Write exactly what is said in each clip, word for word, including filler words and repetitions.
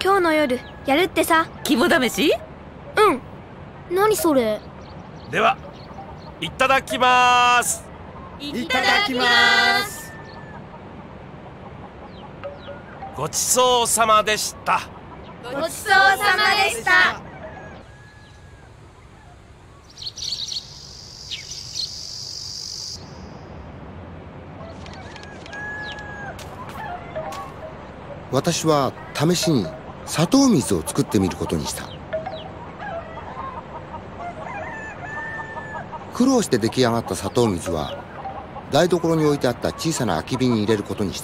今日の夜やるってさ。 肝試し？ うん。何それ？ では、いただきまーす。 いただきまーす。 ごちそうさまでした。 ごちそうさまでした。 私は試しに砂糖水を作ってみることにした。苦労して出来上がった砂糖水は台所に置いてあった小さな空き瓶に入れることにした。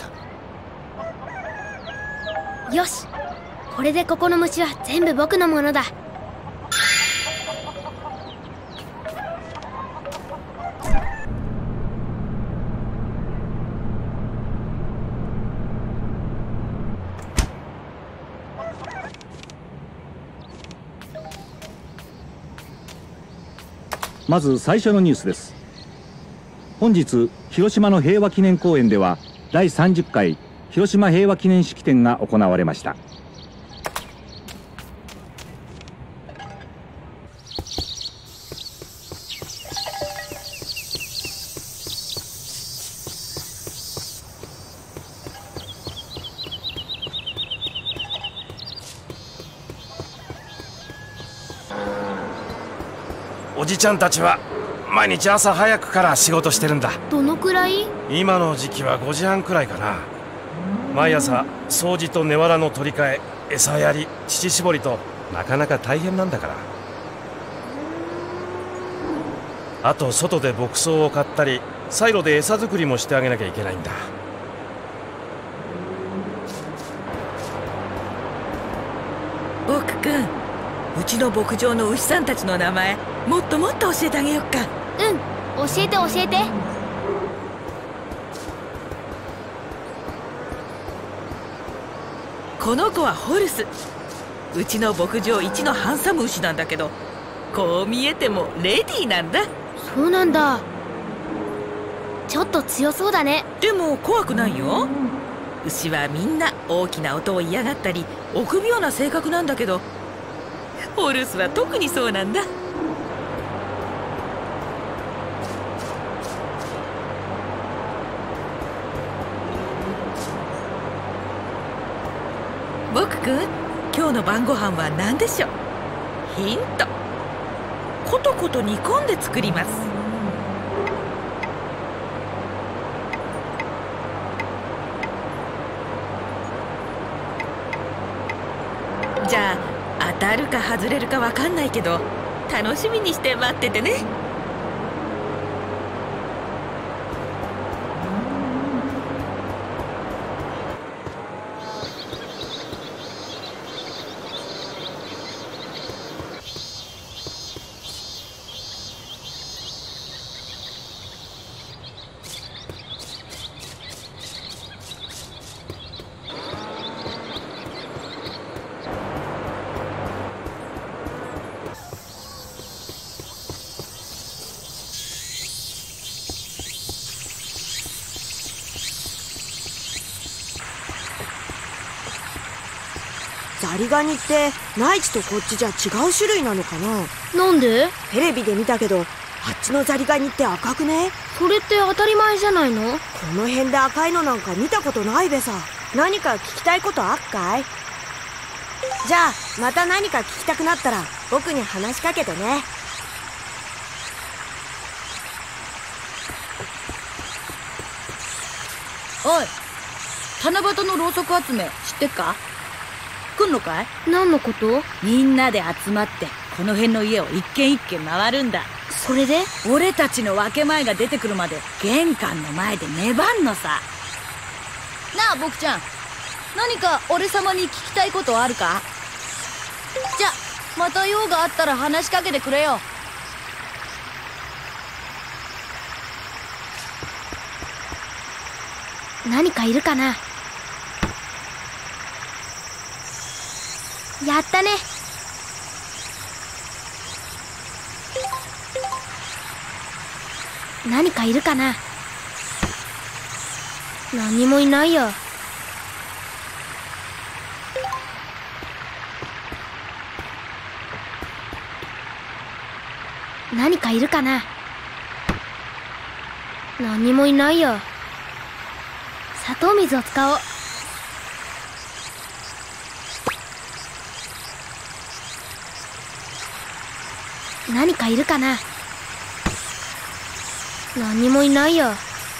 よし、これでここの虫は全部僕のものだ。 まず最初のニュースです。本日広島の平和記念公園ではだいさんじゅっかい広島平和記念式典が行われました。 おじちゃんたちは毎日朝早くから仕事してるんだ。 どのくらい？ 今の時期はごじはんくらいかな。毎朝掃除と根藁の取り替え、餌やり、乳搾りとなかなか大変なんだから。あと外で牧草を買ったりサイロで餌作りもしてあげなきゃいけないんだ。 ボク君、うちの牧場の牛さんたちの名前もっともっと教えてあげよっか。 うん、教えて教えて。 この子はホルス。うちの牧場一のハンサム牛なんだけど、こう見えてもレディーなんだ。 そうなんだ。ちょっと強そうだね。 でも怖くないよ。牛はみんな大きな音を嫌がったり臆病な性格なんだけど、ホルスは特にそうなんだ。ボク君、今日の晩ご飯は何でしょう？ヒント。コトコト煮込んで作ります。じゃあ当たるか外れるか分かんないけど楽しみにして待っててね。 ザリガニって内地とこっちじゃ違う種類なのかな？ なんで？ テレビで見たけどあっちのザリガニって赤くね？ それって当たり前じゃないの？ この辺で赤いのなんか見たことないべさ。何か聞きたいことあっかい？じゃあまた何か聞きたくなったら僕に話しかけてね。 おい、七夕のろうそく集め知ってっか？来んのかい？ 何のこと？ みんなで集まってこの辺の家を一軒一軒回るんだ。 それで？ 俺たちの分け前が出てくるまで玄関の前で粘んのさ。なあ僕ちゃん、何か俺様に聞きたいことあるか？じゃまた用があったら話しかけてくれよ。 何かいるかな？やったね。何かいるかな？何もいないや。 何かいるかな。何もいないよ。砂糖水を使おう。何かいるかな。何もいないよ。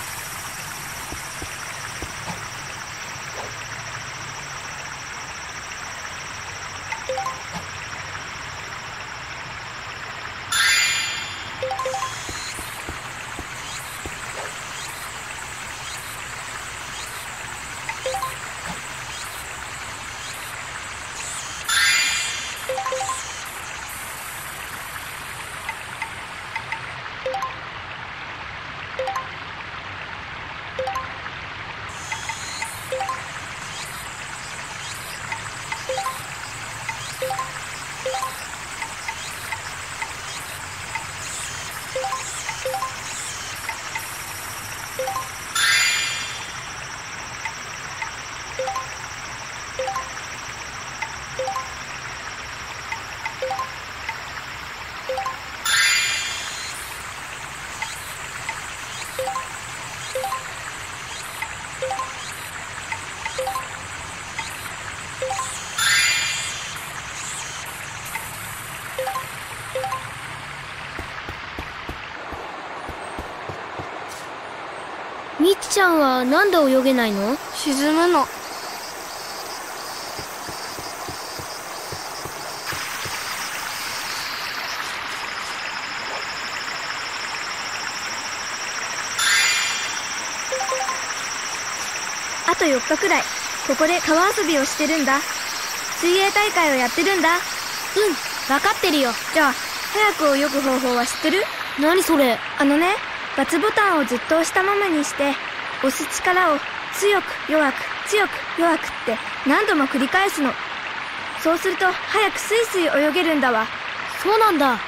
みちちゃんはなんで泳げないの？ 沈むの。あとよっかくらいここで川遊びをしてるんだ。水泳大会をやってるんだ。 うん、分かってるよ。 じゃあ早く泳ぐ方法は知ってる？ 何それ？ あのね、バツボタンをずっと押したままにして押す力を強く弱く強く弱くって何度も繰り返すの。そうすると早くスイスイ泳げるんだわ。 そうなんだ。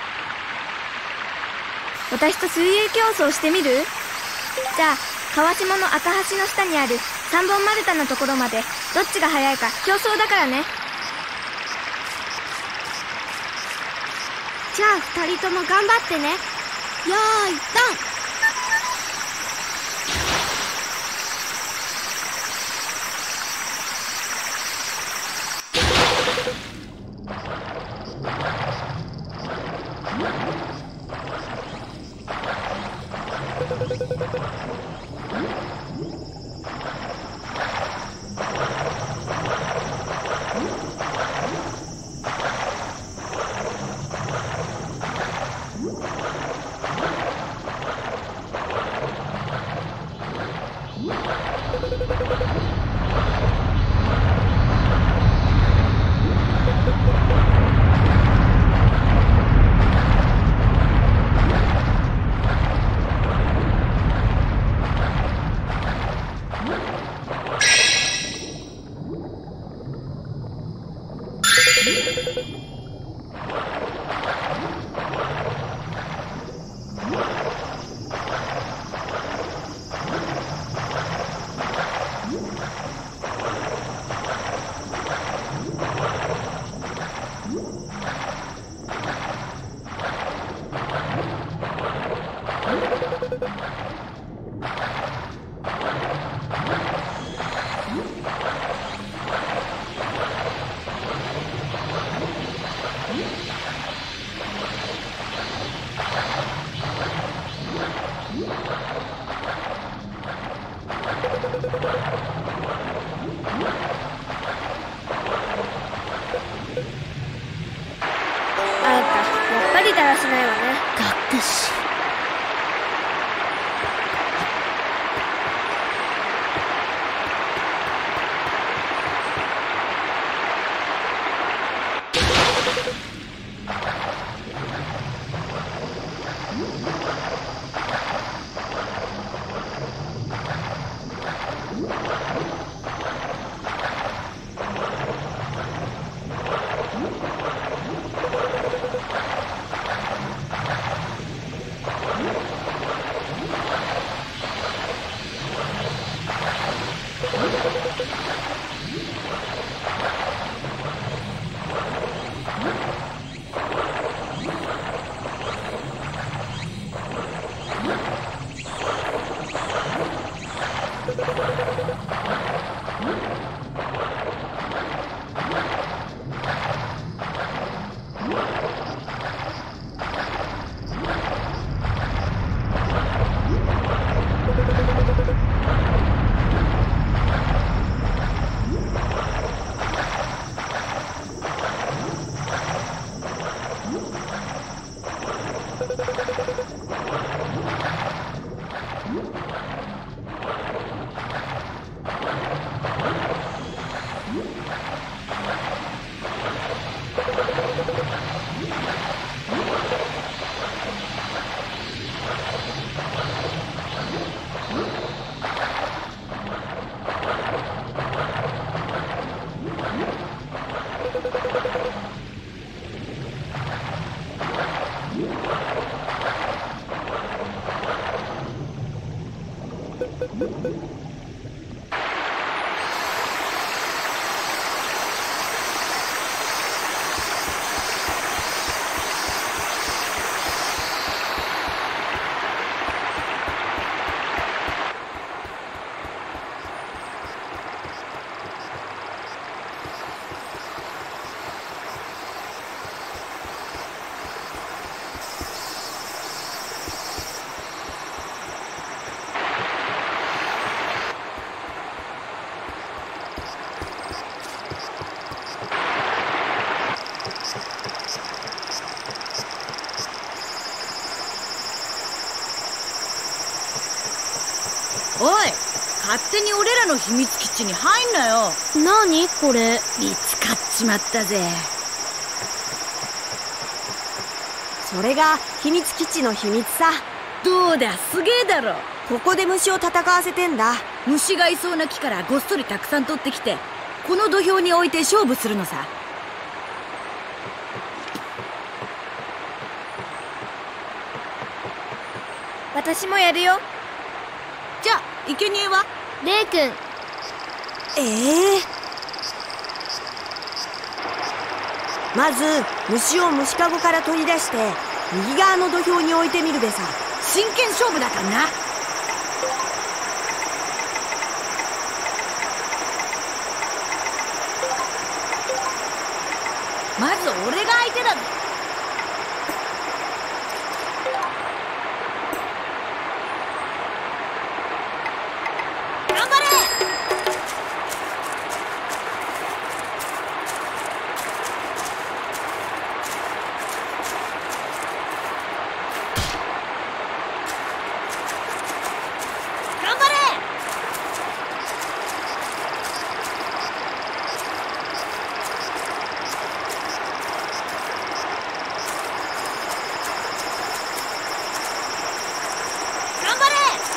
私と水泳競争してみる？じゃあ川下の赤橋の下にある三本丸太のところまでどっちが速いか競争だからね。 じゃあ二人とも頑張ってね。よーいドン。 だらしないわね。 がっくし。 勝手に俺らの秘密基地に入んなよ。 なにこれ。 見つかっちまったぜ。 それが秘密基地の秘密さ。 どうだ、すげえだろ。 ここで虫を戦わせてんだ。 虫がいそうな木からごっそりたくさん取ってきて、この土俵に置いて勝負するのさ。 私もやるよ。 じゃあ生贄は？ レイ君。 ええまず虫を虫かごから取り出して右側の土俵に置いてみるべさ。 真剣勝負だからな。まず俺が相手だぞ。頑張れ。頑張れ。頑張れ。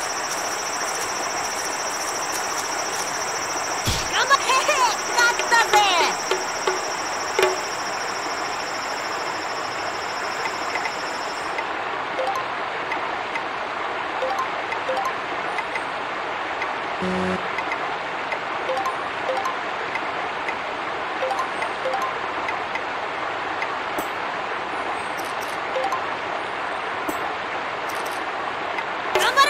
頑張れ。勝ったぜ。頑張れ。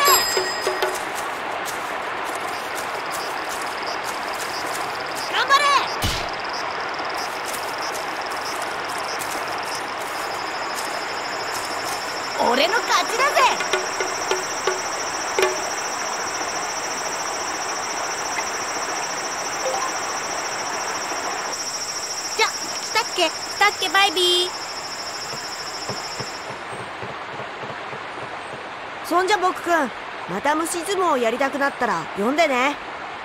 頑張れ。俺の勝ちだぜ。じゃ、来たっけ？ 来たっけバイビー。 そんじゃ僕くん、また虫相撲をやりたくなったら呼んでね。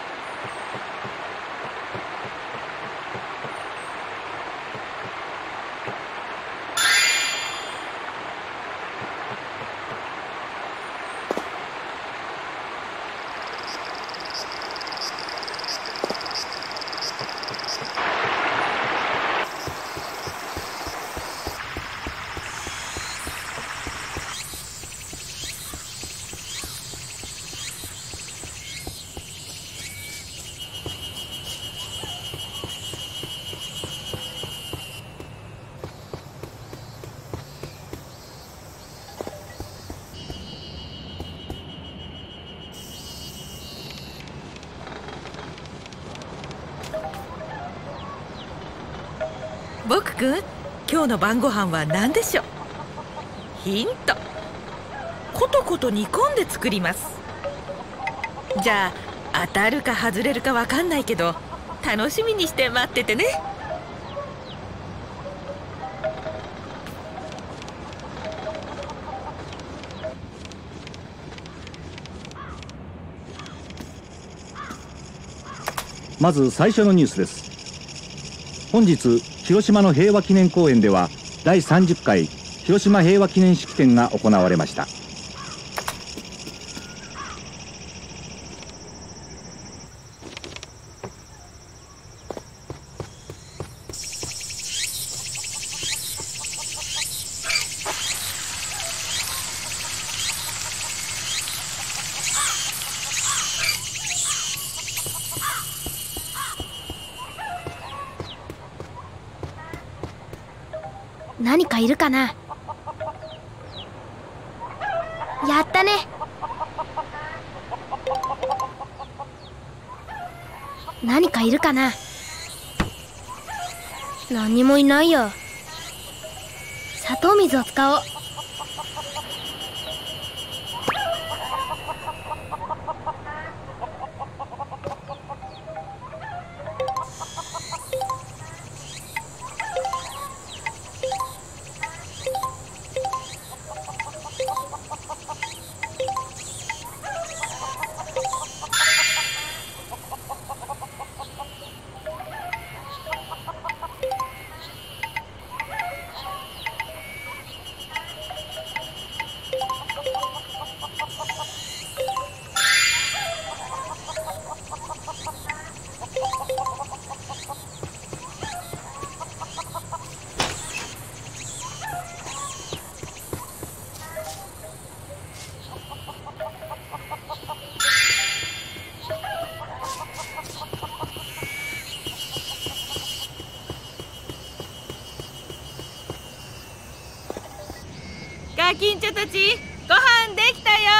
僕くん、今日の晩ご飯は何でしょう？ヒント。コトコト煮込んで作ります。じゃあ当たるか外れるかわかんないけど、楽しみにして待っててね。 まず最初のニュースです。本日広島の平和記念公園ではだいさんじゅっかい広島平和記念式典が行われました。 何かいるかな。やったね。何かいるかな。何もいないよ。砂糖水を使おう。 ガキンチョたち、ご飯できたよ。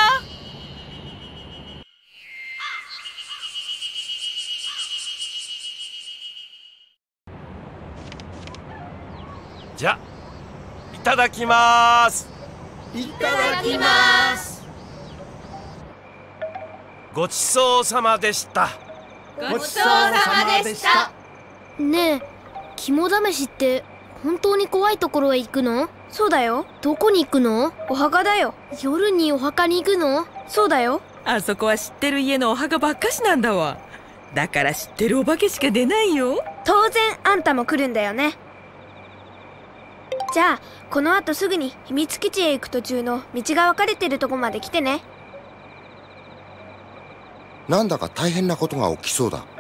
じゃいただきます。 いただきます。 ごちそうさまでした。 ごちそうさまでした。 ねえ、肝試しって本当に怖いところへ行くの？ そうだよ。 どこに行くの？ お墓だよ。 夜にお墓に行くの？ そうだよ。 あそこは知ってる家のお墓ばっかしなんだわ。だから知ってるお化けしか出ないよ。 当然あんたも来るんだよね。じゃあこの後すぐに秘密基地へ行く途中の道が分かれてるとこまで来てね。 なんだか大変なことが起きそうだ。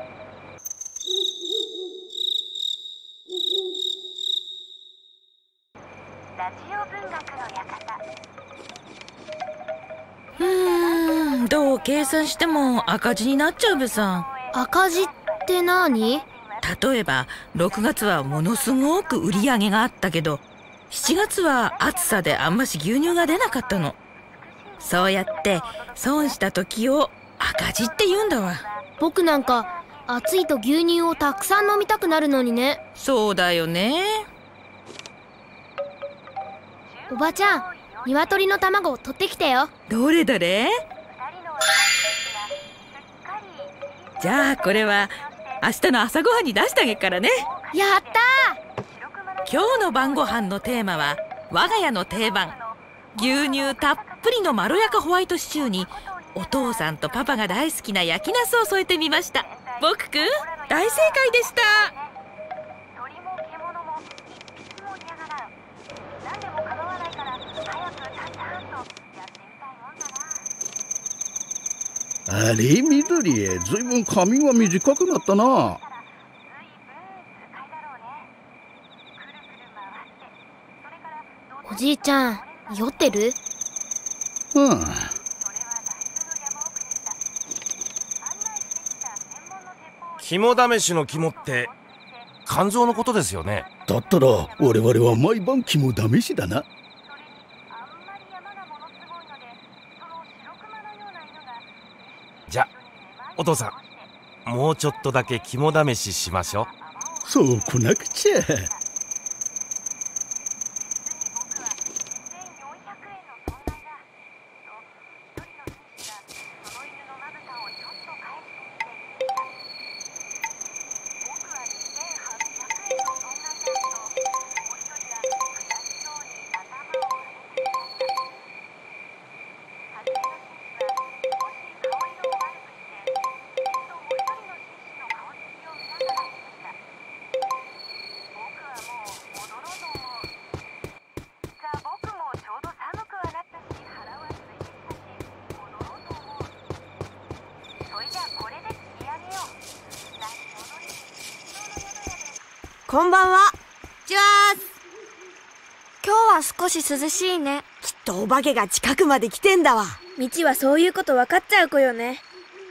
うーん、どう計算しても赤字になっちゃうべさ。 赤字って何？ 例えばろくがつはものすごく売り上げがあったけど、しちがつは暑さであんまし牛乳が出なかったの。そうやって損した時を赤字って言うんだわ。 僕なんか暑いと牛乳をたくさん飲みたくなるのにね。 そうだよね。 おばちゃん、鶏の卵を取ってきてよ。 どれどれ？じゃあこれは明日の朝ごはんに出してあげるからね。 やったー！今日の晩ご飯のテーマは我が家の定番、牛乳たっぷりのまろやかホワイトシチューにお父さんとパパが大好きな焼きナスを添えてみました。僕くん大正解でした。 あれ、緑、ずいぶん髪が短くなったな。 おじいちゃん、酔ってる？ うん。 肝試しの肝って肝臓のことですよね。 だったら我々は毎晩肝試しだな。 じゃお父さん、もうちょっとだけ肝試ししましょう。 そうこなくちゃ。 こんばんは。 じゃあ今日は少し涼しいね。 きっとお化けが近くまで来てんだわ。 みちはそういうこと分かっちゃう子よね。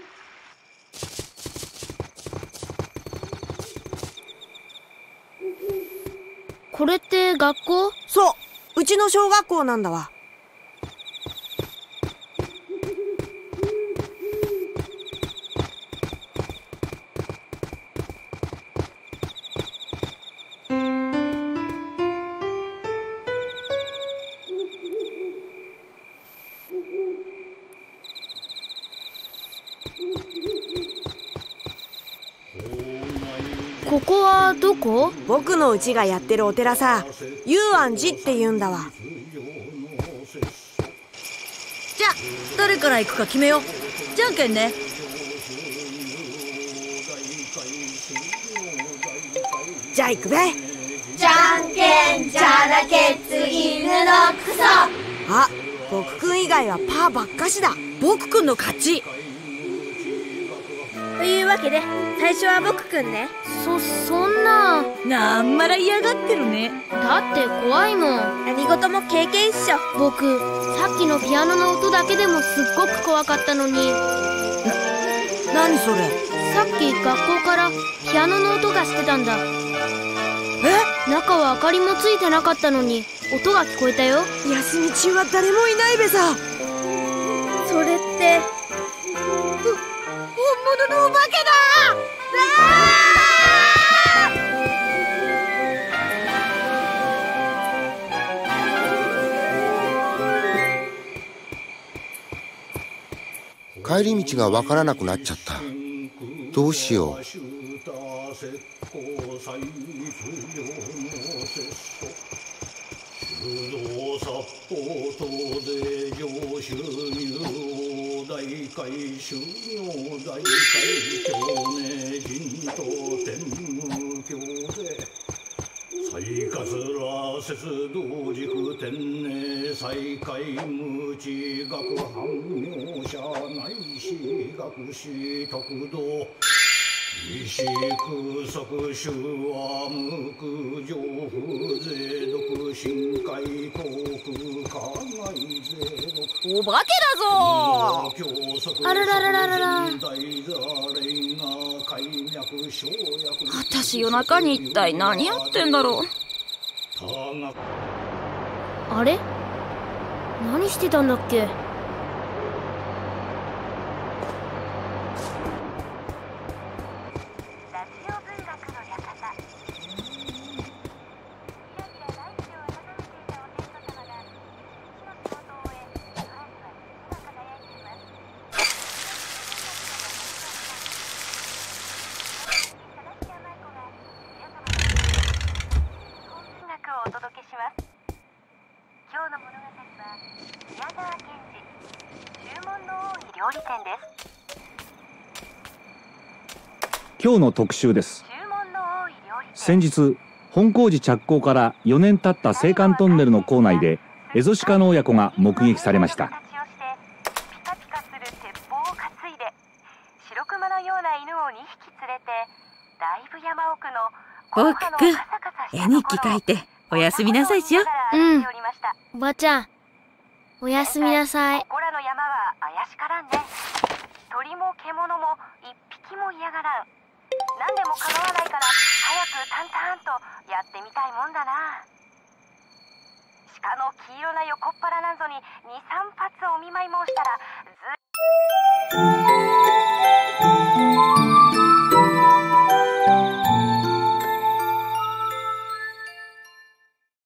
これって学校？ そう、うちの小学校なんだわ。 ここはどこ？ 僕のうちがやってるお寺さ、幽安寺って言うんだわ。 じゃあ誰から行くか決めよう。じゃんけんね。 じゃあ行くべ。 じゃんけんじゃらけつ犬のクソ。 あ、僕くん以外はパーばっかしだ。 僕くんの勝ち。 というわけで最初は僕くんね。 そ、そんな。 なんまら嫌がってるね。 だって怖いもん。 何事も経験っしょ。 僕、さっきのピアノの音だけでもすっごく怖かったのに。 何それ？ さっき学校からピアノの音がしてたんだ。 え？ 中は明かりもついてなかったのに、 音が聞こえたよ。 休み中は誰もいないべさ。 それって本物のお化けだ。 帰り道がわからなくなっちゃった。どうしよう。 最かつら節同軸天寧再開無知学反妙者内視学士徳道意識空足衆は無垢上不税毒深海航空海外税毒お化けだぞ。 あらららららら。 私夜中に一体何やってんだろう。 あれ、何してたんだっけ。 お届けします。今日の物語は宮沢賢治注文の多い料理店です。 今日の特集です。 注文の多い料理店。 先日本工事着工からよねん経った青函トンネルの構内でエゾシカの親子が目撃されました。 ピカピカする鉄砲を担いで白熊のような犬をにひき連れてだいぶ山奥のボクくん、絵日記書いておやすみなさいしよ。 うん。おばちゃん、おやすみなさい。 ここらの山は怪しからんね。鳥も獣も一匹も嫌がらん。何でも構わないから早くタンタンとやってみたいもんだな。鹿の黄色な横っ腹なんぞにに、さん発お見舞い申したらず